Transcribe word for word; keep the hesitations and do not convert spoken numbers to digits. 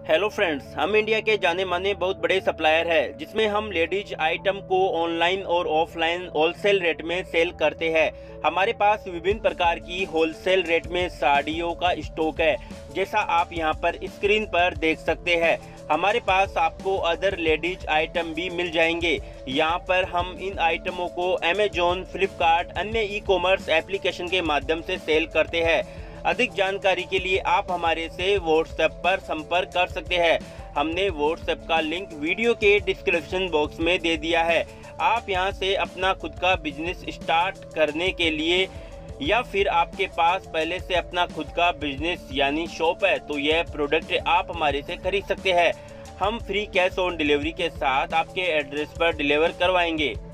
Hello friends, हम India के जाने माने बहुत बड़े सप्लायर है जिसमें हम लेडीज आइटम को ऑनलाइन और ऑफलाइन होलसेल रेट में सेल करते हैं। हमारे पास विभिन्न प्रकार की होलसेल रेट में साड़ियों का स्टॉक है, जैसा आप यहां पर स्क्रीन पर देख सकते हैं। हमारे पास आपको अदर लेडीज आइटम भी मिल जाएंगे। यहां पर हम इन आइटमों को अमेजोन, फ्लिपकार्ट, अन्य ई कॉमर्स एप्लीकेशन के माध्यम से सेल करते हैं। अधिक जानकारी के लिए आप हमारे से व्हाट्सएप पर संपर्क कर सकते हैं। हमने व्हाट्सएप का लिंक वीडियो के डिस्क्रिप्शन बॉक्स में दे दिया है। आप यहां से अपना खुद का बिजनेस स्टार्ट करने के लिए या फिर आपके पास पहले से अपना खुद का बिजनेस यानी शॉप है तो यह प्रोडक्ट आप हमारे से खरीद सकते हैं। हम फ्री कैश ऑन डिलीवरी के साथ आपके एड्रेस पर डिलीवर करवाएंगे।